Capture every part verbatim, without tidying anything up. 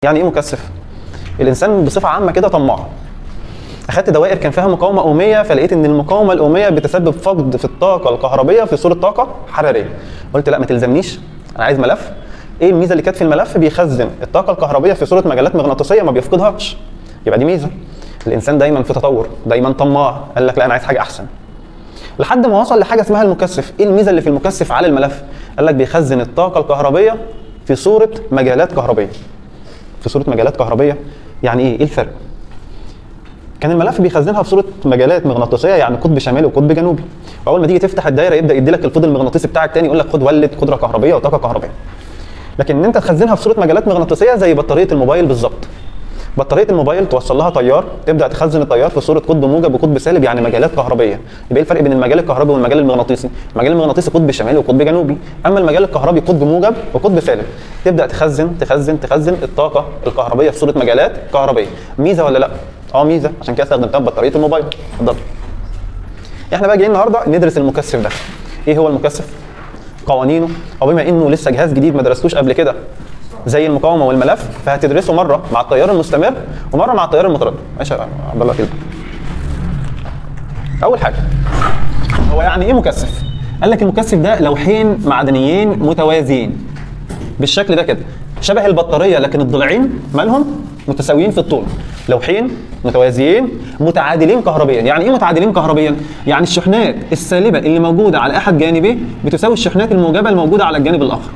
يعني ايه مكثف؟ الانسان بصفه عامه كده طماع. اخدت دوائر كان فيها مقاومه اوميه، فلقيت ان المقاومه الاوميه بتسبب فقد في الطاقه الكهربيه في صوره طاقه حراريه. قلت لا ما تلزمنيش، انا عايز ملف. ايه الميزه اللي كانت في الملف؟ بيخزن الطاقه الكهربيه في صوره مجالات مغناطيسيه ما بيفقدهاش. يبقى دي ميزه. الانسان دايما في تطور، دايما طماع، قال لك لا انا عايز حاجه احسن. لحد ما وصل لحاجه اسمها المكثف. ايه الميزه اللي في المكثف على الملف؟ قال لك بيخزن الطاقه الكهربيه في صوره مجالات كهربيه. في صوره مجالات كهربيه يعني ايه؟ ايه الفرق؟ كان الملف بيخزنها في صوره مجالات مغناطيسيه، يعني قطب شمالي وقطب جنوبي. واول ما تيجي تفتح الدايره يبدا يدي لك الفيض المغناطيسي بتاعك تاني، يقول لك خد ولد قدره كهربيه وطاقه كهربيه. لكن ان انت تخزنها في صوره مجالات مغناطيسيه زي بطاريه الموبايل بالظبط. بطاريه الموبايل توصل لها تيار، تبدا تخزن التيار في صوره قطب موجب وقطب سالب، يعني مجالات كهربيه. يبقى ايه الفرق بين المجال الكهربي والمجال المغناطيسي؟ المجال المغناطيسي قطب شمالي وقطب جنوبي، اما المجال الكهربي قطب موجب وقطب سالب. تبدا تخزن تخزن تخزن الطاقه الكهربيه في صوره مجالات كهربيه. ميزه ولا لا؟ اه ميزه، عشان كده استخدمتها في بطاريه الموبايل. اتفضل. احنا بقى جايين النهارده ندرس المكثف ده. ايه هو المكثف؟ قوانينه، او بما انه لسه جهاز جديد ما درستوش قبل كده زي المقاومه والملف، فهتدرسه مره مع التيار المستمر ومره مع التيار المتردد. ماشي يا عبد الله كده. اول حاجه هو يعني ايه مكثف؟ قال لك المكثف ده لوحين معدنيين متوازيين بالشكل ده كده، شبه البطاريه لكن الضلعين مالهم متساويين في الطول. لوحين متوازيين متعادلين كهربيا. يعني ايه متعادلين كهربيا؟ يعني الشحنات السالبه اللي موجوده على احد جانبيه بتساوي الشحنات الموجبه الموجوده على الجانب الاخر.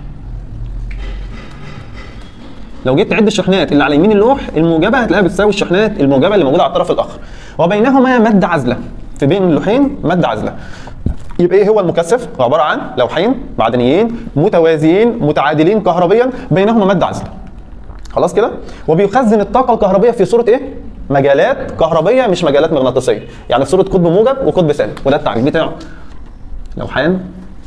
لو جيت تعد الشحنات اللي على يمين اللوح الموجبه هتلاقيها بتساوي الشحنات الموجبه اللي موجوده على الطرف الاخر، وبينهما ماده عازله. في بين اللوحين ماده عازله. يبقى ايه هو المكثف؟ هو عباره عن لوحين معدنيين متوازيين متعادلين كهربيا بينهما ماده عازله. خلاص كده؟ وبيخزن الطاقه الكهربيه في صوره ايه؟ مجالات كهربيه مش مجالات مغناطيسيه، يعني في صوره قطب موجب وقطب سالب، وده التعريف بتاعه. لوحان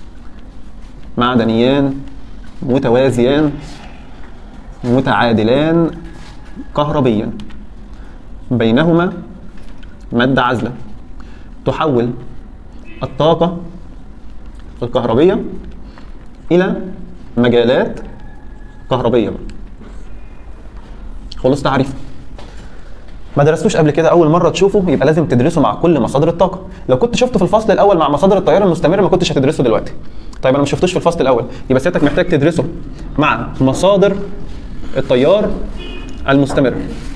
معدنيان متوازيان متعادلان كهربيا بينهما مادة عازلة تحول الطاقة الكهربية إلى مجالات كهربية. خلص تعريف. ما درستوش قبل كده، أول مرة تشوفه يبقى لازم تدرسه مع كل مصادر الطاقة. لو كنت شفته في الفصل الأول مع مصادر التيار المستمر ما كنتش هتدرسه دلوقتي. طيب أنا ما شفتوش في الفصل الأول، يبقى سيادتك محتاج تدرسه مع مصادر التيار المستمر.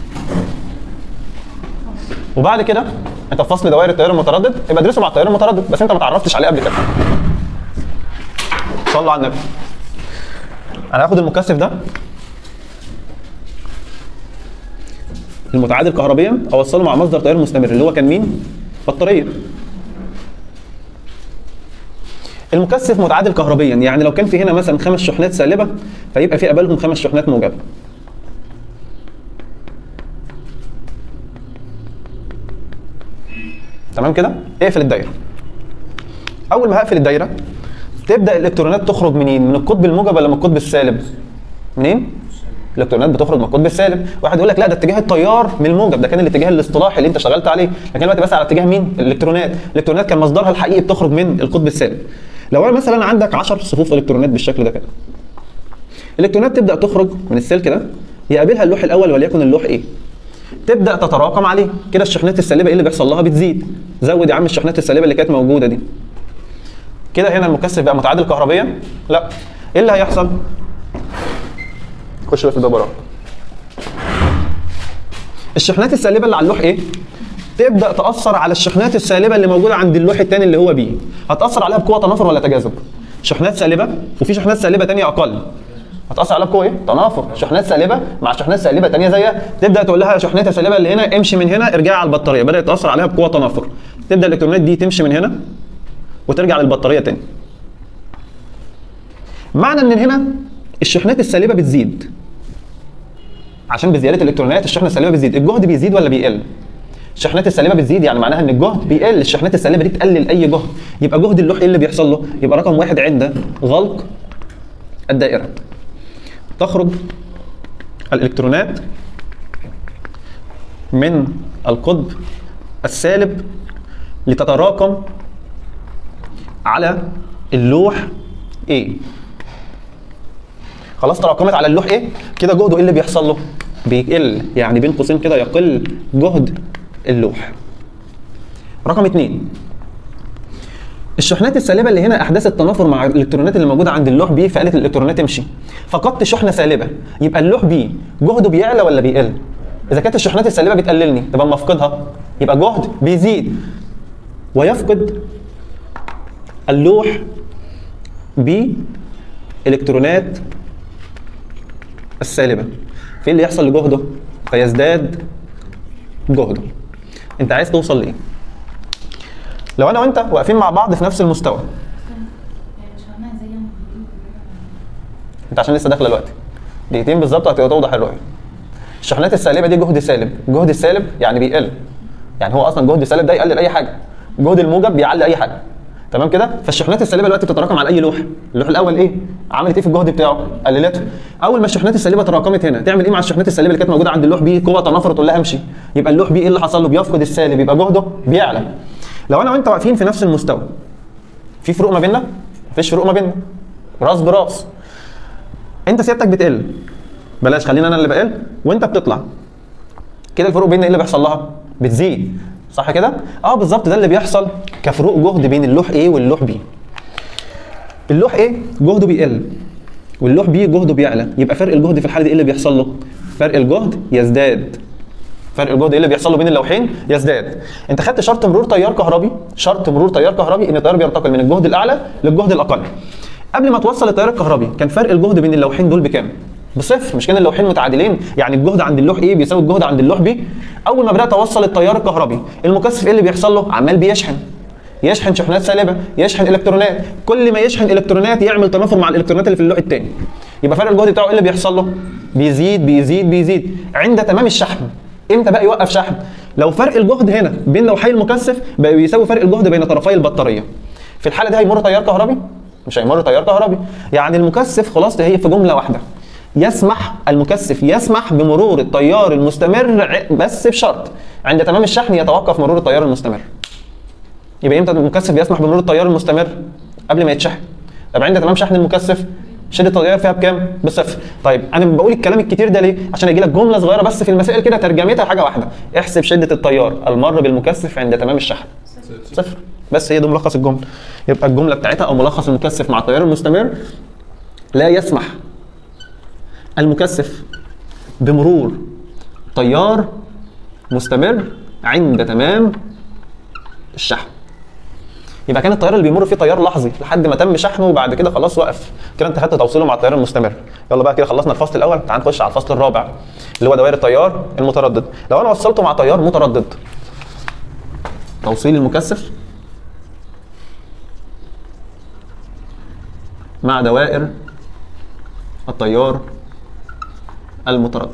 وبعد كده انت في فصل دوائر التيار المتردد يبقى ادرسه مع التيار المتردد، بس انت ما تعرفتش عليه قبل كده. صلوا على النبي. انا هاخد المكثف ده المتعادل كهربيا اوصله مع مصدر تيار مستمر اللي هو كان مين؟ بطاريه. المكثف متعادل كهربيا، يعني لو كان في هنا مثلا خمس شحنات سالبه فيبقى في قبلهم خمس شحنات موجبه. تمام كده؟ اقفل الدايره. اول ما هقفل الدايره تبدا الالكترونات تخرج منين؟ من القطب الموجب ولا من القطب السالب؟ منين؟ الالكترونات بتخرج من القطب السالب. واحد يقول لك لا ده اتجاه التيار من الموجب، ده كان الاتجاه الاصطلاحي اللي انت اشتغلت عليه، لكن دلوقتي بس على اتجاه مين؟ الالكترونات. الالكترونات كان مصدرها الحقيقي بتخرج من القطب السالب. لو انا مثلا عندك عشر صفوف الكترونات بالشكل ده كده، الالكترونات تبدا تخرج من السلك ده يقابلها اللوح الاول وليكن اللوح ايه، تبدا تتراكم عليه كده. الشحنات السالبه ايه اللي بيحصل لها؟ بتزيد. زود يا عم الشحنات السالبه اللي كانت موجوده دي كده. هنا المكثف بقى متعادل كهربيا؟ لا. ايه اللي هيحصل؟ خش بقى في الباب وراك. الشحنات السالبه اللي على اللوح ايه تبدا تاثر على الشحنات السالبه اللي موجوده عند اللوح الثاني اللي هو بي. هتاثر عليها بقوه تنافر ولا تجاذب؟ شحنات سالبه وفي شحنات سالبه ثانيه اقل، هتاثر عليها بقوه ايه؟ تنافر. شحنات سالبه مع شحنات سالبه ثانيه زيها، تبدا تقول لها شحنات السالبه اللي هنا امشي من هنا ارجعي على البطاريه، بدات تاثر عليها بقوه تنافر. تبدا الالكترونات دي تمشي من هنا وترجع للبطاريه ثاني. معنى ان هنا الشحنات السالبه بتزيد، عشان بزياده الالكترونات الشحنه السالبه بتزيد، الجهد بيزيد ولا بيقل؟ الشحنات السالبه بتزيد، يعني معناها ان الجهد بيقل. الشحنات السالبه دي تقلل اي جهد، يبقى جهد اللوح ايه اللي بيحصل له؟ يبقى رقم واحد عند غلق الدائره تخرج الالكترونات من القطب السالب لتتراكم على اللوح A. خلاص تراكمت على اللوح ايه كده، جهده ايه اللي بيحصل له؟ بيقل، يعني بين قوسين كده يقل جهد اللوح. رقم اتنين، الشحنات السالبه اللي هنا احداث التنافر مع الالكترونات اللي موجوده عند اللوح بي، فقالت الالكترونات تمشي. فقدت شحنه سالبه، يبقى اللوح بي جهده بيعلى ولا بيقل؟ اذا كانت الشحنات السالبه بتقللني، تبقى اما افقدها يبقى جهد بيزيد، ويفقد اللوح بي الكترونات السالبه، في اللي يحصل لجهده؟ فيزداد جهده. انت عايز توصل لايه؟ لو انا وانت واقفين مع بعض في نفس المستوى، انت عشان لسه داخله دلوقتي دقيقتين بالظبط هتبقى توضح الرؤيه. الشحنات السالبه دي جهد سالب، جهد السالب يعني بيقل، يعني هو اصلا جهد السالب ده يقلل اي حاجه، جهد الموجب بيعلي اي حاجه، تمام كده؟ فالشحنات السالبه دلوقتي بتتراكم على اي لوح، اللوح الاول ايه؟ عملت ايه في الجهد بتاعه؟ قللته. اول ما الشحنات السالبه تراكمت هنا، تعمل ايه مع الشحنات السالبه اللي كانت موجوده عند اللوح بي؟ قوه تنافر تقول لها امشي، يبقى اللوح بي ايه اللي حصل له؟ بيفقد السالب، يبقى جهده بيعلى. لو انا وانت واقفين في نفس المستوى، في فروق ما بيننا؟ مفيش فروق ما بيننا، راس براس. انت سيادتك بتقل، بلاش خلينا انا اللي بقل وانت بتطلع، كده الفروق بيننا ايه اللي بيحصل لها؟ بتزيد، صح كده؟ اه بالظبط، ده اللي بيحصل كفروق جهد بين اللوح A واللوح B. اللوح A جهده بيقل واللوح B جهده بيعلى، يبقى فرق الجهد في الحاله دي ايه اللي بيحصل له؟ فرق الجهد يزداد. فرق الجهد ايه اللي بيحصل له بين اللوحين؟ يزداد. انت خدت شرط مرور تيار كهربي، شرط مرور تيار كهربي ان التيار بينتقل من الجهد الاعلى للجهد الاقل. قبل ما توصل التيار الكهربي كان فرق الجهد بين اللوحين دول بكام؟ بصفر، مش كان اللوحين متعادلين؟ يعني الجهد عند اللوح A بيساوي الجهد عند اللوح B. اول ما بدات اوصل التيار الكهربي، المكثف ايه اللي بيحصل له؟ عمال بيشحن، يشحن شحنات سالبه، يشحن الكترونات، كل ما يشحن الكترونات يعمل تنافر مع الالكترونات اللي في اللوح الثاني. يبقى فرق الجهد بتاعه ايه اللي بيحصل له؟ بيزيد بيزيد بيزيد عند تمام الشحن. امتى بقى يوقف شحن؟ لو فرق الجهد هنا بين لوحي المكثف بقى بيساوي فرق الجهد بين طرفي البطاريه. في الحاله دي هيمر تيار كهربي؟ مش هيمر تيار كهربي. يعني المكثف خلاصته هي في جمله واحده، يسمح المكثف يسمح بمرور التيار المستمر بس بشرط عند تمام الشحن يتوقف مرور التيار المستمر. يبقى امتى المكثف يسمح بمرور التيار المستمر؟ قبل ما يتشحن. طب عند تمام شحن المكثف شده التيار فيها بكام؟ بصفر. طيب انا بقول الكلام الكتير ده ليه؟ عشان اجي لك جمله صغيره بس في المسائل كده ترجمتها حاجه واحده، احسب شده التيار المر بالمكثف عند تمام الشحن. صفر. بس هي ده ملخص الجمله. يبقى الجمله بتاعتها او ملخص المكثف مع التيار المستمر: لا يسمح المكثف بمرور تيار مستمر عند تمام الشحن. يبقى كان التيار اللي بيمر فيه تيار لحظي لحد ما تم شحنه وبعد كده خلاص وقف، كده انت خدت توصيله مع التيار المستمر. يلا بقى كده خلصنا الفصل الاول، تعال نخش على الفصل الرابع اللي هو دوائر التيار المتردد. لو انا وصلته مع تيار متردد، توصيل المكثف مع دوائر التيار المتردد.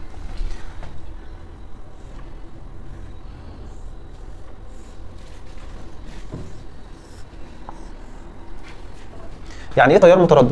يعني ايه تيار متردد؟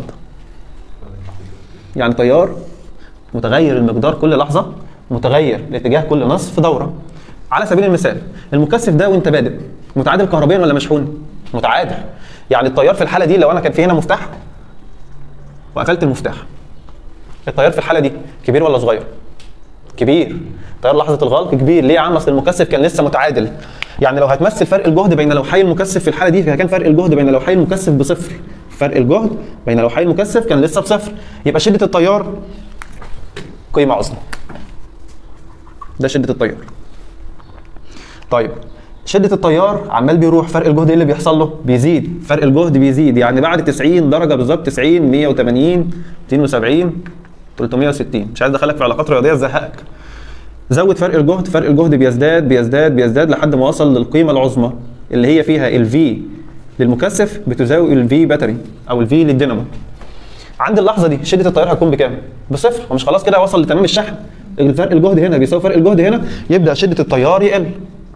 يعني تيار متغير المقدار كل لحظه، متغير لاتجاه كل نصف دوره. على سبيل المثال المكثف ده وانت بادئ متعادل كهربيا ولا مشحون؟ متعادل. يعني التيار في الحاله دي لو انا كان في هنا مفتاح وقفلت المفتاح، التيار في الحاله دي كبير ولا صغير؟ كبير. تيار لحظه الغلق كبير. ليه يا عم؟ اصل المكثف كان لسه متعادل. يعني لو هتمثل فرق الجهد بين لوحي المكثف في الحاله دي، فكان فرق الجهد بين لوحي المكثف بصفر. فرق الجهد بين لوحي المكثف كان لسه بصفر، يبقى شده التيار قيمه عظمى. ده شده التيار. طيب شده التيار عمال بيروح، فرق الجهد ايه اللي بيحصل له؟ بيزيد. فرق الجهد بيزيد، يعني بعد تسعين درجه بالظبط، تسعين، مية وتمانين، ميتين وسبعين، تلتمية وستين، مش عايز ادخلك في علاقات رياضيه تزهقك. زود فرق الجهد، فرق الجهد بيزداد بيزداد بيزداد لحد ما وصل للقيمه العظمى اللي هي فيها الفي للمكثف بتساوي الفي باتري او الفي للدينامو. عند اللحظه دي شده التيار هتكون بكام؟ بصفر. ومش خلاص كده وصل لتمام الشحن؟ الفرق الجهد هنا بيساوي فرق الجهد هنا، يبدا شده التيار يقل.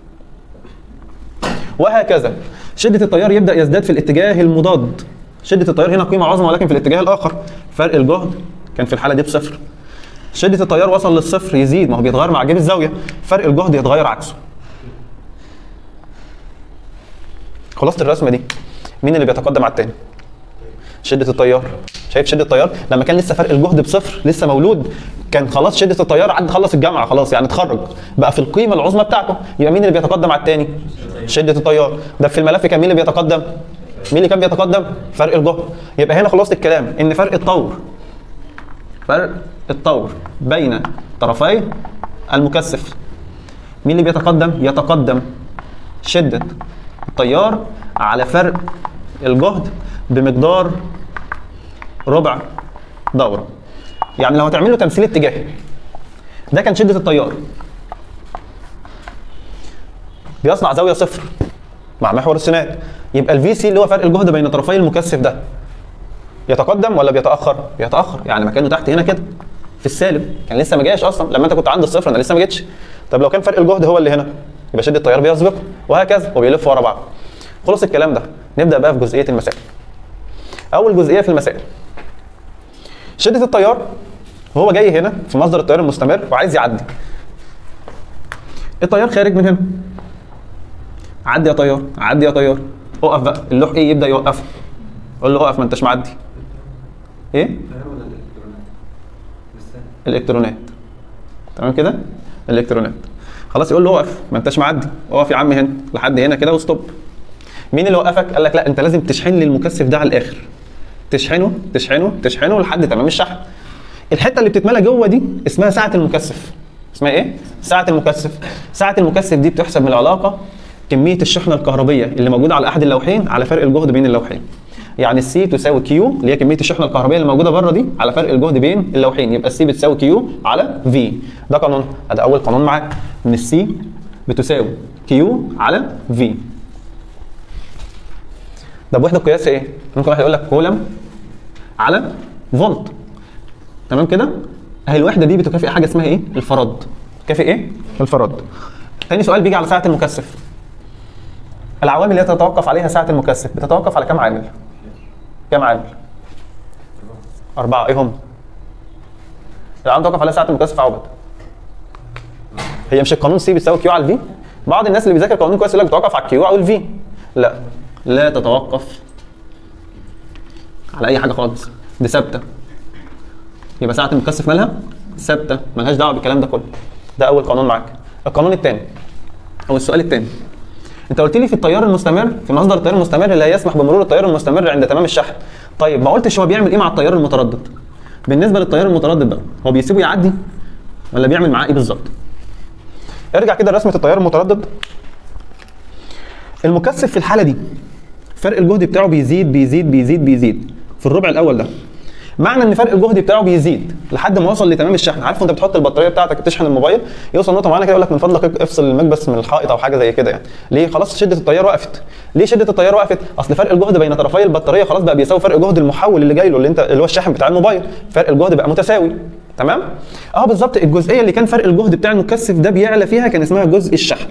وهكذا شده التيار يبدا يزداد في الاتجاه المضاد. شده التيار هنا قيمه عظمى ولكن في الاتجاه الاخر. فرق الجهد كان في الحاله دي بصفر. شده التيار وصل للصفر يزيد، ما هو بيتغير مع جيب الزاويه، فرق الجهد يتغير عكسه. خلاصه الرسمه دي مين اللي بيتقدم على الثاني؟ شده التيار. شايف شده التيار لما كان لسه فرق الجهد بصفر، لسه مولود، كان خلاص شده التيار عدى خلص الجامعه خلاص يعني اتخرج بقى في القيمه العظمى بتاعته، يبقى مين اللي بيتقدم على الثاني؟ شده التيار. ده في الملف كان مين اللي بيتقدم؟ مين اللي كان بيتقدم؟ فرق الجهد. يبقى هنا خلاصه الكلام ان فرق الطور فرق الطور بين طرفي المكثف مين اللي بيتقدم؟ يتقدم شده التيار على فرق الجهد بمقدار ربع دوره. يعني لو هتعمل له تمثيل اتجاهي، ده كان شده التيار بيصنع زاويه صفر مع محور السينات، يبقى الفي سي اللي هو فرق الجهد بين طرفي المكثف ده يتقدم ولا بيتاخر؟ بيتاخر. يعني مكانه تحت هنا كده في السالب، كان لسه ما جاش اصلا لما انت كنت عند الصفر، انا لسه ما جيتش. طب لو كان فرق الجهد هو اللي هنا يبقى شده التيار بيسبقه وهكذا وبيلف ورا بعض. خلص الكلام ده. نبدا بقى في جزئيه المسائل. اول جزئيه في المسائل، شده التيار وهو جاي هنا في مصدر التيار المستمر وعايز يعدي. التيار خارج من هنا، عدي يا طيار، عدي يا طيار، اقف بقى. اللوح ايه؟ يبدا يوقفه. قول له اقف ما انتش معدي. ايه؟ الالكترونات. تمام كده؟ الالكترونات. خلاص يقول له اقف ما انتش معدي، اقف يا عم هنا لحد هنا كده وستوب. مين اللي وقفك؟ قال لك لا انت لازم تشحن لي المكثف ده على الاخر. تشحنه تشحنه تشحنه لحد تمام الشحن. الحته اللي بتتملى جوه دي اسمها سعه المكثف. اسمها ايه؟ سعه المكثف. سعه المكثف دي بتحسب من العلاقه كميه الشحنه الكهربيه اللي موجوده على احد اللوحين على فرق الجهد بين اللوحين. يعني السي تساوي كيو اللي هي كميه الشحنه الكهربيه اللي موجوده بره دي على فرق الجهد بين اللوحين، يبقى السي بتساوي كيو على في. ده قانون، ده اول قانون معاك، ان السي بتساوي كيو على في. ده بوحده قياس ايه؟ ممكن واحد يقول لك كولم على فولت. تمام كده؟ اهي الوحده دي بتكافئ حاجه اسمها ايه؟ الفراد. تكافئ ايه؟ الفراد. تاني سؤال بيجي على سعه المكثف. العوامل اللي تتوقف عليها سعه المكثف بتتوقف على كام عامل؟ كام عامل؟ أربعة. إيه هم؟ العوامل تتوقف عليها سعه المكثف عوض. هي مش القانون سي بتساوي كيو على الفي؟ بعض الناس اللي بيذاكر قانون كويس يقول لك بتتوقف على الكيو او الفي. لا، لا تتوقف على أي حاجة خالص، دي ثابتة. يبقى سعه المكثف مالها؟ ثابتة، مالهاش دعوة بالكلام ده كله. ده أول قانون معاك. القانون الثاني أو السؤال الثاني، انت قلت لي في التيار المستمر، في مصدر التيار المستمر اللي هيسمح بمرور التيار المستمر عند تمام الشحن. طيب ما قلتش هو بيعمل ايه مع التيار المتردد؟ بالنسبه للتيار المتردد ده هو بيسيبه يعدي ولا بيعمل معاه ايه بالظبط؟ ارجع كده لرسمه التيار المتردد. المكثف في الحاله دي فرق الجهد بتاعه بيزيد بيزيد بيزيد بيزيد في الربع الاول ده. معنى ان فرق الجهد بتاعه بيزيد لحد ما وصل لتمام الشحن. عارف انت بتحط البطاريه بتاعتك تشحن الموبايل، يوصل نقطه معينه كده يقول لك من فضلك افصل المكبس من الحائط او حاجه زي كده يعني. ليه؟ خلاص شده التيار وقفت. ليه شده التيار وقفت؟ اصل فرق الجهد بين طرفي البطاريه خلاص بقى بيساوي فرق جهد المحول اللي جاي له اللي انت اللي هو الشاحن بتاع الموبايل. فرق الجهد بقى متساوي. تمام؟ اه بالظبط. الجزئيه اللي كان فرق الجهد بتاع المكثف ده بيعلى فيها كان اسمها جزء الشحن.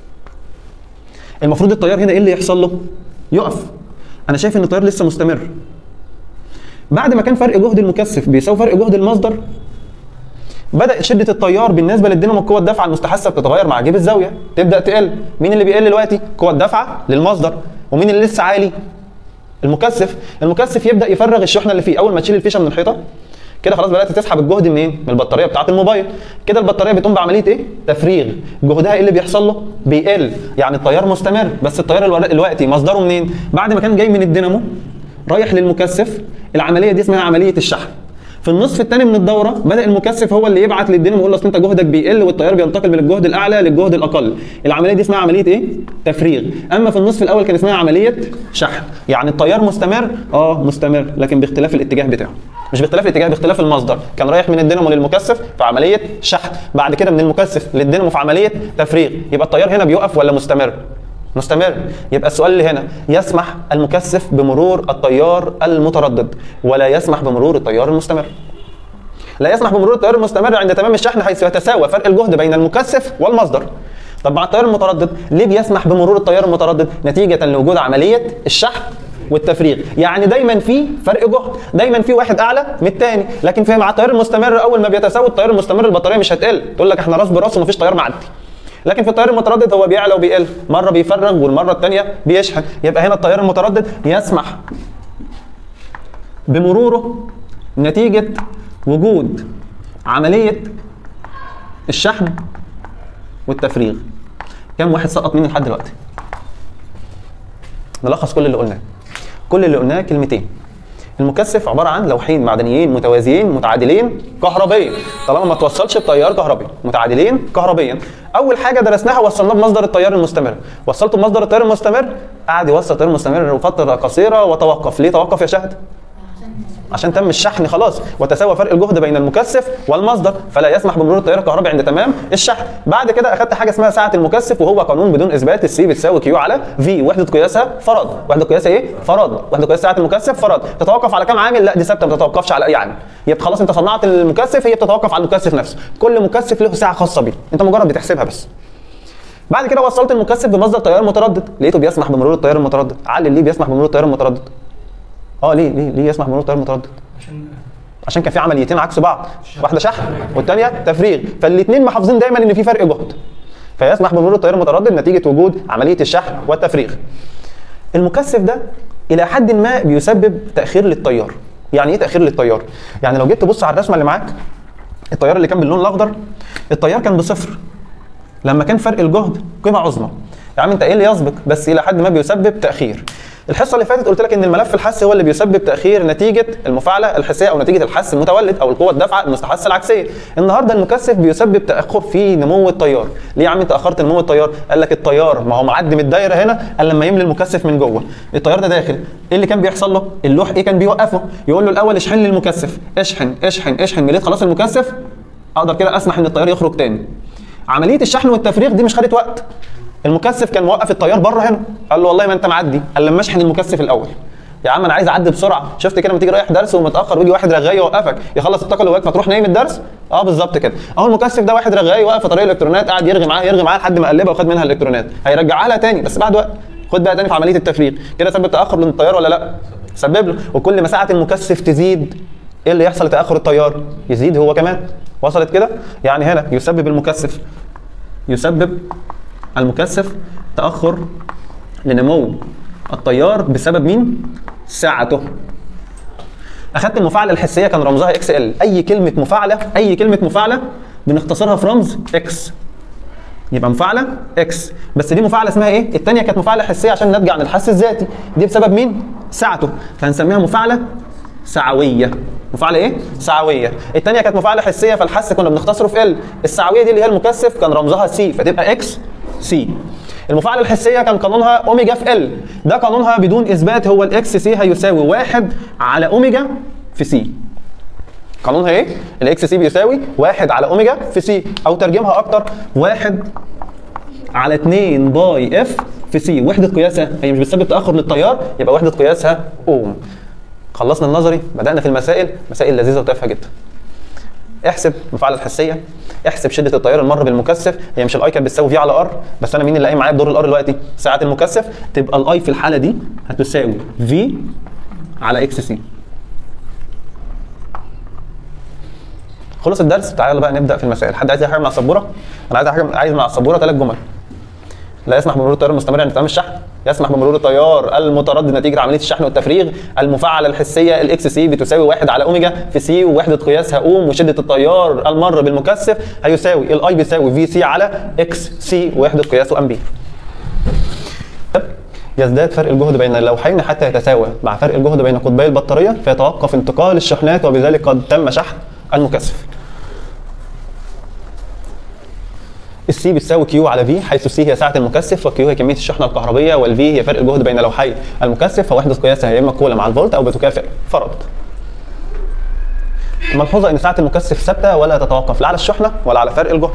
المفروض التيار هنا ايه اللي يحصل له؟ يقف. انا شايف ان التيار لسه مستمر. بعد ما كان فرق جهد المكثف بيساوي فرق جهد المصدر، بدأت شدة التيار بالنسبة للدينامو قوة الدفعة المستحثة بتتغير مع جيب الزاوية، تبدأ تقل. مين اللي بيقل دلوقتي؟ قوة الدفعة للمصدر. ومين اللي لسه عالي؟ المكثف. المكثف يبدأ يفرغ الشحنة اللي فيه. أول ما تشيل الفيشة من الحيطة كده خلاص بدأت تسحب الجهد منين؟ من البطارية بتاعة الموبايل. كده البطارية بتقوم بعملية إيه؟ تفريغ. جهدها إيه اللي بيحصل له؟ بيقل. يعني التيار مستمر، بس التيار دلوقتي مصدره منين؟ بعد ما كان جاي من الدينامو رايح للمكثف، العمليه دي اسمها عمليه الشحن. في النصف الثاني من الدوره بدا المكثف هو اللي يبعت للدينامو يقول له اصل انت جهدك بيقل والتيار بينتقل من الجهد الاعلى للجهد الاقل. العمليه دي اسمها عمليه ايه؟ تفريغ. اما في النصف الاول كان اسمها عمليه شحن. يعني التيار مستمر، اه مستمر، لكن باختلاف الاتجاه بتاعه. مش باختلاف الاتجاه، باختلاف المصدر. كان رايح من الدينامو للمكثف في عمليه شحن، بعد كده من المكثف للدينامو في عمليه تفريغ. يبقى التيار هنا بيقف ولا مستمر؟ مستمر. يبقى السؤال اللي هنا، يسمح المكثف بمرور التيار المتردد ولا يسمح بمرور التيار المستمر؟ لا يسمح بمرور التيار المستمر عند تمام الشحن حيث يتساوى فرق الجهد بين المكثف والمصدر. طب مع التيار المتردد ليه بيسمح بمرور التيار المتردد؟ نتيجة لوجود عملية الشحن والتفريغ. يعني دايما في فرق جهد، دايما في واحد اعلى من الثاني، لكن في مع التيار المستمر اول ما بيتساوى التيار المستمر البطاريه مش هتقل، تقول لك احنا راس براس ومفيش تيار معدي. لكن في التيار المتردد هو بيعلى وبيقل، مره بيفرغ والمره الثانيه بيشحن. يبقى هنا التيار المتردد يسمح بمروره نتيجه وجود عمليه الشحن والتفريغ. كم واحد سقط مني لحد دلوقتي؟ نلخص كل اللي قلناه. كل اللي قلناه كلمتين. المكثف عباره عن لوحين معدنيين متوازيين متعادلين كهربيا، طالما ما توصلش بتيار كهربي، متعادلين كهربيا. اول حاجه درسناها وصلناه بمصدر التيار المستمر. وصلته بمصدر التيار المستمر، قعد يوصل التيار المستمر فتره قصيره وتوقف. ليه توقف يا شهد؟ عشان تم الشحن خلاص، وتساوى فرق الجهد بين المكثف والمصدر، فلا يسمح بمرور التيار الكهربي عند تمام الشحن. بعد كده اخدت حاجه اسمها سعه المكثف، وهو قانون بدون اثبات، السي بتساوي كيو على في، وحده قياسها فراد. وحده قياسها ايه؟ فراد. وحده قياس سعه المكثف فراد. تتوقف على كام عامل؟ لا دي ثابته ما تتوقفش على اي عامل. هي خلاص انت صنعت المكثف، هي بتتوقف على المكثف نفسه. كل مكثف له سعه خاصه بيه، انت مجرد بتحسبها بس. بعد كده وصلت المكثف بمصدر تيار متردد، لقيته بيسمح بمرور التيار المتردد. علل ليه بيسمح بمرور التيار المتردد؟ اه ليه ليه ليه يسمح بمرور التيار المتردد؟ عشان كان في عمليتين عكس بعض، واحده شحن والثانيه تفريغ، فالاثنين محافظين دايما ان في فرق جهد، فيسمح بمرور التيار المتردد نتيجه وجود عمليه الشحن والتفريغ. المكثف ده الى حد ما بيسبب تاخير للتيار. يعني ايه تاخير للتيار؟ يعني لو جيت تبص على الرسمه اللي معاك، التيار اللي كان باللون الاخضر التيار كان بصفر لما كان فرق الجهد قيمه عظمى. يا عم انت ايه اللي يسبق؟ بس الى حد ما بيسبب تاخير. الحصه اللي فاتت قلت لك ان الملف الحسي هو اللي بيسبب تاخير نتيجه المفاعله الحسيه او نتيجه الحس المتولد او القوه الدافعه المستحثه العكسيه. النهارده المكثف بيسبب تاخر في نمو التيار. ليه يا عم انت اخرت نمو التيار؟ قال لك التيار ما هو معدي من الدايره هنا قال لما يملي المكثف من جوه. التيار ده داخل، ايه اللي كان بيحصل له؟ اللوح ايه كان بيوقفه؟ يقول له الاول اشحن لي المكثف، اشحن اشحن اشحن، مليت خلاص المكثف، اقدر كده اسمح ان التيار يخرج تاني. عمليه الشحن والتفريغ دي مش خدت وقت. المكثف كان موقف التيار بره هنا، قال له والله ما انت معدي، قال لما اشحن المكثف الاول. يا عم انا عايز اعدي بسرعه، شفت كده لما تيجي رايح درس ومتاخر ويجي واحد رغاي يوقفك يخلص الطاقه اللي واقف فتروح نايم الدرس؟ اه بالظبط كده. اهو المكثف ده واحد رغاي واقف في طريق الالكترونات قاعد يرغي معاه يرغي معاه لحد ما قلبها وخد منها الالكترونات، هيرجعها لها تاني بس بعد وقت. خد بقى تاني في عمليه التفريغ، كده سبب تاخر للتيار ولا لا؟ سبب له. وكل ما ساعه المكثف تزيد ايه اللي يحصل لتاخر التيار؟ يزيد هو كمان. وصلت كده؟ يعني هنا يسبب المكثف يسبب المكثف تأخر لنمو التيار بسبب مين؟ سعته. أخدت المفاعلة الحسية كان رمزها اكس ال، أي كلمة مفاعلة أي كلمة مفاعلة بنختصرها في رمز اكس. يبقى مفاعلة اكس، بس دي مفاعلة اسمها إيه؟ الثانية كانت مفاعلة حسية عشان ناتجة عن الحس الذاتي، دي بسبب مين؟ سعته، فهنسميها مفاعلة سعوية. مفاعلة ايه؟ سعوية. الثانية كانت مفاعلة حسية فالحس كنا بنختصره في ال، السعوية دي اللي هي المكثف كان رمزها سي فتبقى اكس سي. المفاعلة الحسية كان قانونها اوميجا في ال، ده قانونها بدون اثبات، هو الاكس سي هيساوي واحد على اوميجا في سي. قانونها ايه؟ الاكس سي بيساوي واحد على اوميجا في سي، او ترجمها اكتر واحد على اتنين باي اف في سي. وحدة قياسها هي مش بتسبب تأخر للتيار، يبقى وحدة قياسها اوم. خلصنا النظري، بدأنا في المسائل، مسائل لذيذة وتافهة جدا. احسب المفاعلة الحسية، احسب شدة التيار المر بالمكثف، هي مش الاي كانت بتساوي في على ار، بس انا مين اللي قايم معايا بدور الار دلوقتي؟ ساعة المكثف، تبقى الاي في الحالة دي هتساوي في على اكس سي. خلص الدرس، تعالوا بقى نبدأ في المسائل. حد عايز حاجة من على السبورة؟ انا عايز حاجة عايز من على السبورة ثلاث جمل. لا يسمح بمرور التيار المستمر عند تمام الشحن، يسمح بمرور التيار المتردد نتيجه عمليه الشحن والتفريغ، المفاعله الحسيه الاكس سي بتساوي واحد على اوميجا في سي ووحده قياسها اوم، وشده التيار المر بالمكثف هيساوي الاي بيساوي في سي على اكس سي ووحده قياسه امبير. يزداد فرق الجهد بين اللوحين حتى يتساوى مع فرق الجهد بين قطبي البطاريه فيتوقف انتقال الشحنات وبذلك قد تم شحن المكثف. السي بتساوي كيو على في، حيث السي هي سعه المكثف وكيو هي كميه الشحنه الكهربيه والفي هي فرق الجهد بين لوحي المكثف، فوحده قياسها هي اما كولم على الفولت او بتكافئ فرد. ملحوظه ان سعه المكثف ثابته ولا تتوقف لا على الشحنه ولا على فرق الجهد.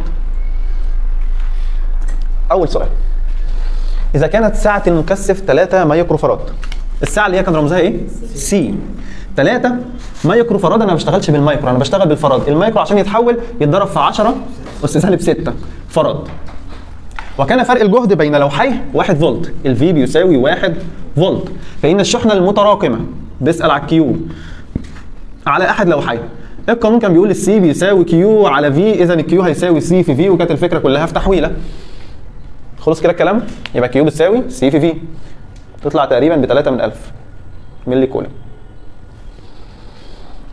اول سؤال، اذا كانت سعه المكثف ثلاثة مايكرو فراد، السعه اللي هي كان رمزها ايه؟ سي. ثلاثة مايكرو فراد، انا ما بشتغلش بالمايكرو، انا بشتغل بالفراد. المايكرو عشان يتحول يتضرب في عشرة اس سالب ستة فراد. وكان فرق الجهد بين لوحيه واحد فولت، الفي بيساوي واحد فولت، فإن الشحنة المتراكمة بيسأل على الكيو على أحد لوحيه. القانون كان بيقول السي بيساوي كيو على في، إذا الكيو هيساوي سي في في، وكانت الفكرة كلها في تحويلة. خلص كده الكلام؟ يبقى كيو بتساوي سي في في، تطلع تقريبا ب ثلاثة من ألف ملي كولوم.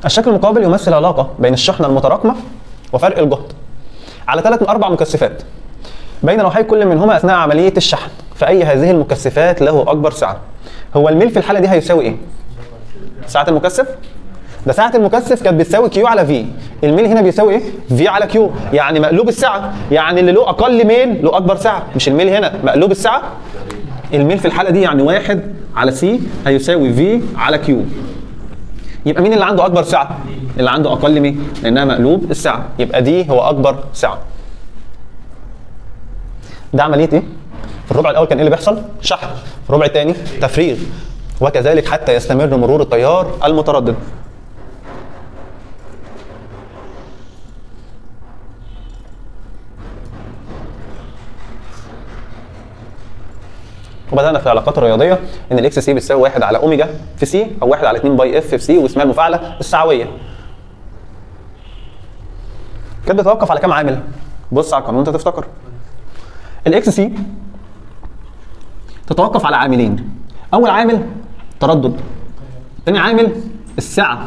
الشكل المقابل يمثل علاقة بين الشحنة المتراكمة وفرق الجهد على ثلاث من أربع مكثفات بين لوحي كل منهما أثناء عملية الشحن، فأي هذه المكثفات له أكبر سعة؟ هو الميل في الحالة دي هيساوي إيه؟ سعة المكثف؟ ده سعة المكثف كانت بتساوي كيو على في، الميل هنا بيساوي إيه؟ في على كيو، يعني مقلوب السعة، يعني اللي له أقل ميل له أكبر سعة، مش الميل هنا مقلوب السعة؟ الميل في الحالة دي يعني واحد على سي هيساوي في على كيو. يبقى مين اللي عنده أكبر سعة؟ اللي عنده أقل ميل، لأنها مقلوب السعة، يبقى دي هو أكبر سعة. ده عملية إيه؟ في الربع الأول كان إيه اللي بيحصل؟ شحن، في الربع الثاني تفريغ، وكذلك حتى يستمر مرور التيار المتردد. وبدأنا في العلاقات الرياضية إن الإكس سي بتساوي واحد على أوميجا في سي أو واحد على اتنين باي إف في سي، واسمها المفاعلة السعوية. كانت بتتوقف على كام عامل؟ بص على القانون أنت تفتكر. الإكس سي تتوقف على عاملين. أول عامل تردد، ثاني عامل السعة.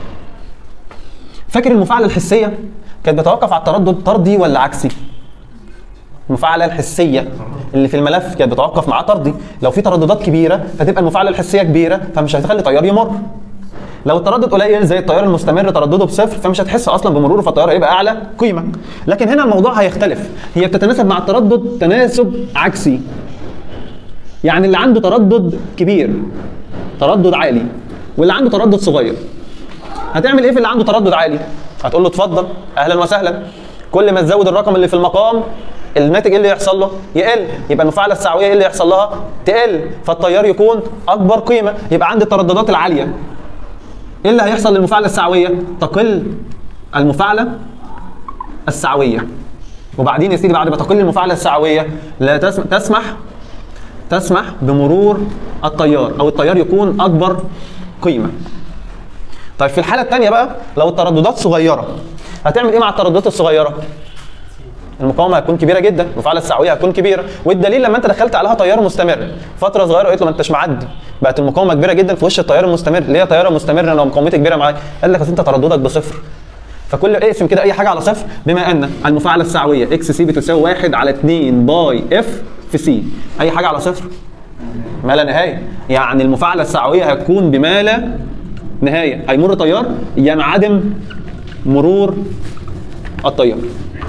فاكر المفاعلة الحسية كانت بتتوقف على التردد طردي ولا عكسي؟ المفاعلة الحسية اللي في الملف كانت بتتوقف معاه طردي، لو في ترددات كبيرة فتبقى المفاعلة الحسية كبيرة فمش هتخلي التيار يمر. لو التردد قليل زي التيار المستمر تردده بصفر فمش هتحس اصلا بمروره، فالتيار هيبقى اعلى قيمة. لكن هنا الموضوع هيختلف، هي بتتناسب مع التردد تناسب عكسي. يعني اللي عنده تردد كبير تردد عالي واللي عنده تردد صغير، هتعمل ايه في اللي عنده تردد عالي؟ هتقول له اتفضل اهلا وسهلا، كل ما تزود الرقم اللي في المقام الناتج ايه اللي يحصل له؟ يقل، يبقى المفاعله السعويه ايه اللي يحصل لها؟ تقل، فالتيار يكون اكبر قيمه. يبقى عند الترددات العاليه ايه اللي هيحصل للمفاعله السعويه؟ تقل المفاعله السعويه. وبعدين يا سيدي بعد ما تقل المفاعله السعويه لا تسمح تسمح تسمح بمرور التيار، او التيار يكون اكبر قيمه. طيب في الحاله الثانيه بقى لو الترددات صغيره هتعمل ايه مع الترددات الصغيره؟ المقاومه هتكون كبيره جدا، المفاعله السعويه هتكون كبيره، والدليل لما انت دخلت عليها تيار مستمر فتره صغيره قلت له ما انتش معدي، بقت المقاومه كبيره جدا في وش التيار المستمر. ليه تيار مستمر لو مقاومتي كبيره معاك؟ قال لك اصل انت ترددك بصفر. فكل اقسم كده اي حاجه على صفر، بما ان المفاعله السعويه اكس سي بتساوي واحد على اتنين باي اف في سي، اي حاجه على صفر ما لا نهايه، يعني المفاعله السعويه هتكون بما لا نهايه، هيمر تيار ينعدم مرور التيار.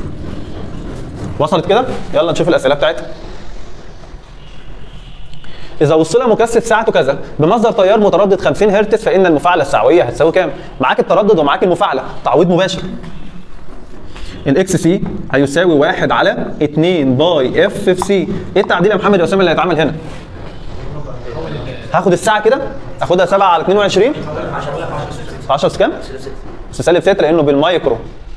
وصلت كده؟ يلا نشوف الاسئله بتاعتها. إذا وصل مكثف سعته كذا بمصدر تيار متردد خمسين هرتز فإن المفاعلة السعوية هتساوي كام؟ معاك التردد ومعاك المفاعلة، تعويض مباشر. الإكس سي هيساوي واحد على اتنين باي اف في سي. إيه التعديل يا محمد يا أسامة اللي هيتعمل هنا؟ هاخد الساعة كده، آخدها سبعة على اتنين وعشرين عشرة كام؟ سالب ستة لأنه بالمايكرو.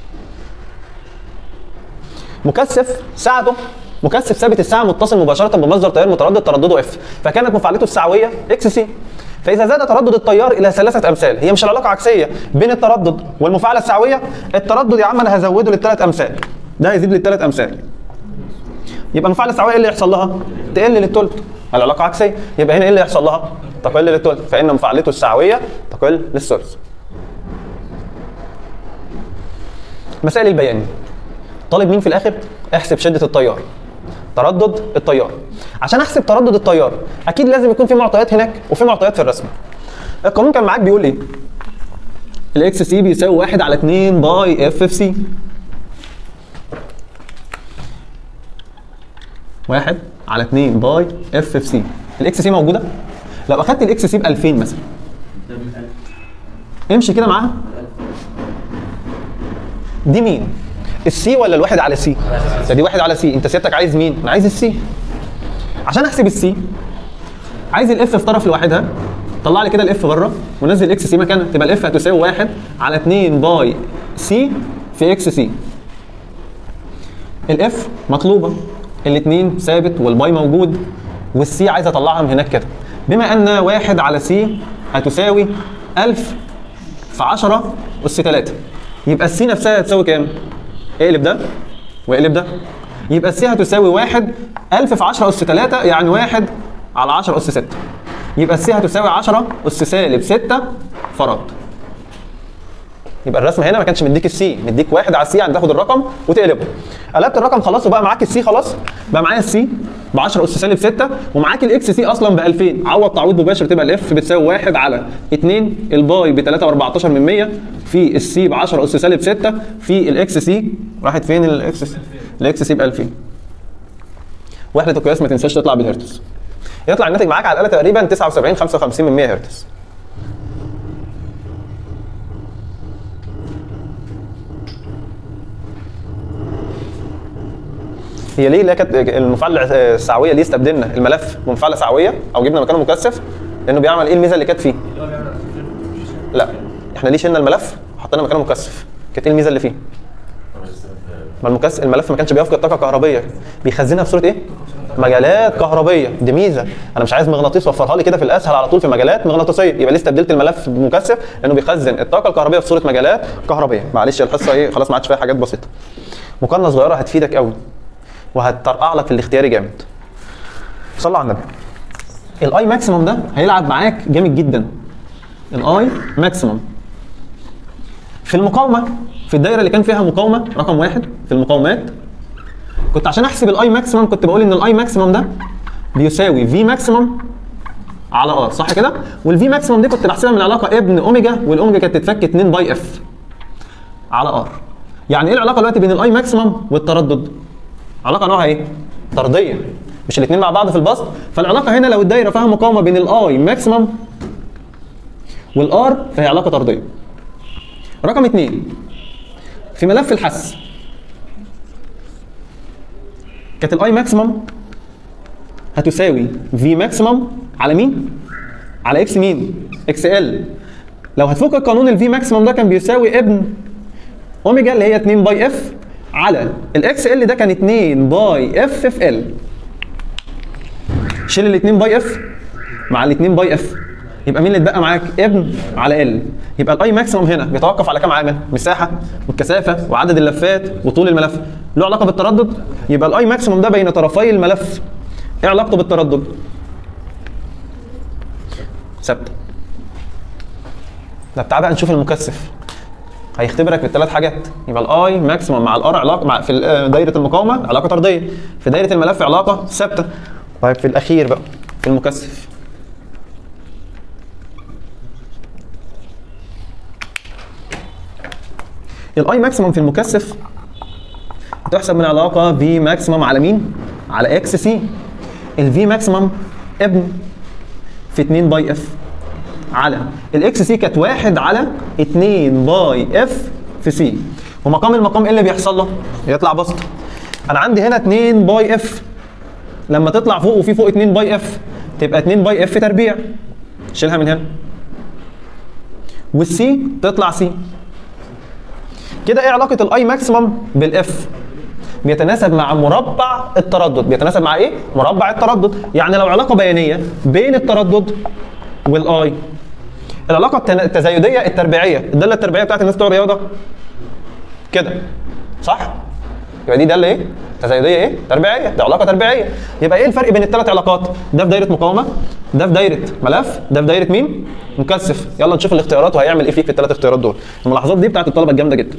مكثف سعته مكثف ثابت الساعه متصل مباشره بمصدر تيار متردد تردده اف، فكانت مفاعلته السعويه اكس سي. فاذا زاد تردد التيار الى ثلاثه امثال، هي مش العلاقه عكسيه بين التردد والمفاعله السعويه، التردد يا عم انا هزوده للثلاث امثال، ده هيزيد للثلاث امثال. يبقى المفاعله السعويه ايه اللي يحصل لها؟ تقل للثلث، العلاقه عكسيه، يبقى هنا ايه اللي يحصل لها؟ تقل للثلث، فان مفاعلته السعويه تقل للثلث. مسائل البياني. طالب مين في الاخر؟ احسب شده التيار. تردد التيار. عشان احسب تردد التيار اكيد لازم يكون في معطيات هناك وفي معطيات في الرسمه. القانون كان معاك بيقول ايه؟ الاكس سي بيساوي واحد على اتنين باي اف في سي. واحد على اتنين باي اف في سي. الاكس سي موجوده؟ لو اخدت الاكس سي ب ألفين مثلا امشي كده معاها. دي مين؟ السي ولا الواحد على سي؟ ده دي واحد على سي، انت سيادتك عايز مين؟ انا عايز السي. عشان احسب السي عايز الاف في طرف لوحدها، طلع لي كده الاف بره ونزل اكس سي مكانها، تبقى الاف هتساوي واحد على اتنين باي سي في اكس سي. الاف مطلوبه، الاثنين ثابت والباي موجود، والسي عايز اطلعها من هناك كده. بما ان واحد على سي هتساوي ألف في عشرة أس تلاتة، يبقى السي نفسها هتساوي كام؟ اقلب ده واقلب ده، يبقى السي هتساوي واحد ألف في عشرة أس تلاتة، يعني واحد على عشرة أس ستة، يبقى السي هتساوي عشرة أس سالب ستة فراد. يبقى الرسم هنا ما كانش مديك السي، مديك واحد على السي، يعني تاخد الرقم وتقلبه. قلبت الرقم خلاص وبقى معاك السي خلاص، بقى معايا السي ب عشرة اس سالب ستة ومعاك الاكس سي اصلا ب ألفين، عوض تعويض مباشر تبقى الاف بتساوي واحد على اتنين، الباي ب تلاتة واربعتاشر من مية في السي ب عشرة اس سالب ستة في الاكس سي. راحت فين الاكس سي؟ الاكس سي ب ألفين. وحده القياس ما تنساش تطلع بالهرتز. يطلع الناتج معاك على الاقل تقريبا تسعة وسبعين خمسة وخمسين من مية هرتز. هي ليه اللي كانت المفاعله السعويه ليه استبدلنا الملف بمفاعله سعويه او جبنا مكانه مكثف؟ لانه بيعمل ايه الميزه اللي كانت فيه؟ لا احنا ليه شلنا الملف وحطينا مكانه مكثف؟ كانت ايه الميزه اللي فيه؟ ما المكثف الملف ما كانش بيفقد طاقه كهربيه، بيخزنها في صوره ايه؟ مجالات كهربيه. دي ميزه، انا مش عايز مغناطيس وفرها لي كده في الاسهل على طول في مجالات مغناطيسيه، يبقى ليه استبدلت الملف بمكثف؟ لانه بيخزن الطاقه الكهربيه في صوره مجالات كهربيه. معلش الحصه ايه خلاص ما عادش فيها حاجات بسيطه. مقارنه صغيره هتفيدك قوي وهتطرقع لك في الاختياري جامد. صلوا على النبي. الاي ماكسيمم ده هيلعب معاك جامد جدا. الاي ماكسيمم في المقاومه، في الدايره اللي كان فيها مقاومه رقم واحد في المقاومات، كنت عشان احسب الاي ماكسيمم كنت بقول ان الاي ماكسيمم ده بيساوي في ماكسيمم على ار، صح كده؟ والفي ماكسيمم دي كنت بحسبها من العلاقه ابن اوميجا، والاوميجا كانت تتفك اتنين باي اف على ار. يعني ايه العلاقه دلوقتي بين الاي ماكسيمم والتردد؟ علاقه نوعها ايه؟ طرديه، مش الاثنين مع بعض في البسط. فالعلاقه هنا لو الدايره فيها مقاومه بين الاي ماكسيمم والار فهي علاقه طرديه. رقم اثنين، في ملف الحس كانت الاي ماكسيمم هتساوي في ماكسيمم على مين؟ على اكس مين؟ اكس ال. لو هتفك القانون الفي ماكسيمم ده كان بيساوي ابن اوميجا اللي هي اتنين باي اف على الاكس ال، ده كان اتنين باي اف في ال. شيل ال اتنين باي اف مع ال اتنين باي اف، يبقى مين اللي اتبقى معاك؟ ابن على ال. يبقى الاي ماكسيمم هنا بيتوقف على كام عامل؟ مساحه والكثافه وعدد اللفات وطول الملف. له علاقه بالتردد؟ يبقى الاي ماكسيمم ده بين طرفي الملف. ايه علاقته بالتردد؟ ثابته. طب تعالى بقى نشوف المكثف. هيختبرك بالثلاث حاجات. يبقى الاي ماكسيمم مع الار علاقه مع في دايره المقاومه علاقه طرديه، في دايره الملف علاقه ثابته. طيب في الاخير بقى في المكثف، الاي ماكسيمم في المكثف بتحسب من علاقه في ماكسيمم على مين؟ على اكس سي. الفي ماكسيمم ابن في اتنين باي اف على الاكس سي كانت واحد على اتنين باي اف في سي. ومقام المقام ايه اللي بيحصل له؟ يطلع بسط. انا عندي هنا اتنين باي اف، لما تطلع فوق وفي فوق اتنين باي اف تبقى اتنين باي اف تربيع، شيلها من هنا. والسي تطلع سي. كده ايه علاقه الاي ماكسيمم بالاف؟ بيتناسب مع مربع التردد. بيتناسب مع ايه؟ مربع التردد. يعني لو علاقه بيانيه بين التردد والاي، العلاقه التزايديه التربيعيه، الداله التربيعيه بتاعت الناس بتوع الرياضه كده، صح؟ يبقى دي داله ايه؟ تزايديه ايه؟ تربيعيه، دي علاقه تربيعيه. يبقى ايه الفرق بين الثلاث علاقات؟ ده في دايره مقاومه، ده في دايره ملف، ده في دايره مين؟ مكثف. يلا نشوف الاختيارات وهيعمل ايه فيك في الثلاث اختيارات دول. الملاحظات دي بتاعت الطلبه الجامده جدا.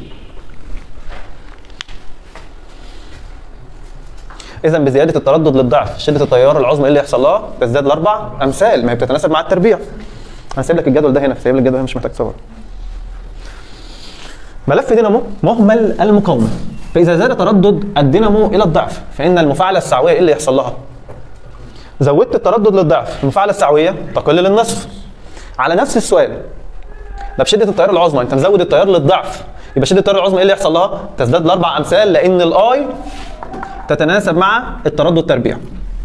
اذا بزياده التردد للضعف شده التيار العظمى ايه اللي يحصل لها؟ تزداد لاربع امثال، ما هي بتتناسب مع التربيع. هنسيب لك الجدول ده هنا، سايب لك الجدول هنا مش محتاج تصور. ملف دينامو مهمل المقاومه، فاذا زاد تردد الدينامو الى الضعف فان المفاعله السعويه ايه اللي يحصل لها؟ زودت التردد للضعف، المفاعله السعويه تقل للنصف. على نفس السؤال ده بشده التيار العظمى، انت مزود التيار للضعف، يبقى شده التيار العظمى ايه اللي يحصل لها؟ تزداد لاربع امثال، لان الاي تتناسب مع التردد التربيع.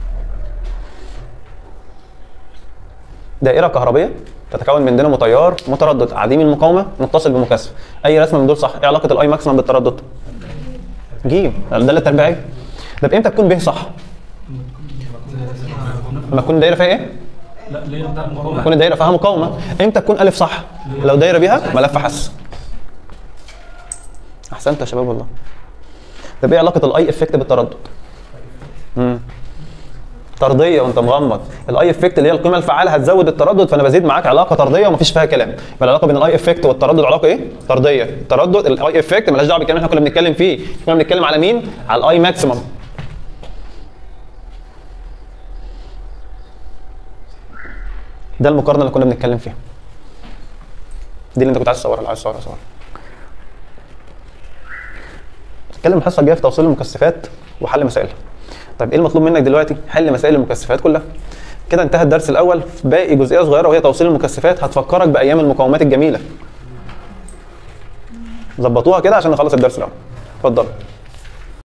دائره كهربيه تتكون من دينامو تيار متردد عديم المقاومه متصل بمكثف. اي رسمه من دول صح. ايه علاقه الاي ماكسيمم بالتردد؟ ج الداله التربيعيه. ده امتى تكون ب صح؟ لما تكون الدايره فيها ايه؟ لا ليه بتاع المقاومه؟ تكون الدايره فيها مقاومه. امتى تكون الف صح؟ لو دايره بيها ملف حس. احسنت يا شباب والله. طب ايه علاقه الاي افكت بالتردد؟ امم طرديه وانت مغمض. الاي افكت اللي هي القيمه الفعاله هتزود التردد، فانا بزيد معاك علاقه طرديه ومفيش فيها كلام. يبقى العلاقه بين الاي افكت والتردد علاقه ايه؟ طرديه. التردد الاي افكت مالهاش دعوه بالكلام اللي احنا كنا بنتكلم فيه، كنا بنتكلم على مين؟ على الاي ماكسيمم. ده المقارنه اللي كنا بنتكلم فيها. دي اللي انت كنت عايز تصورها، اللي عايز تصورها صور. نتكلم الحصه الجايه في توصيل المكثفات وحل مسائلها. طيب ايه المطلوب منك دلوقتي؟ حل مسائل المكثفات كلها. كده انتهى الدرس الاول، باقي جزئيه صغيره وهي توصيل المكثفات هتفكرك بايام المقاومات الجميله. ظبطوها كده عشان نخلص الدرس الاول. اتفضل.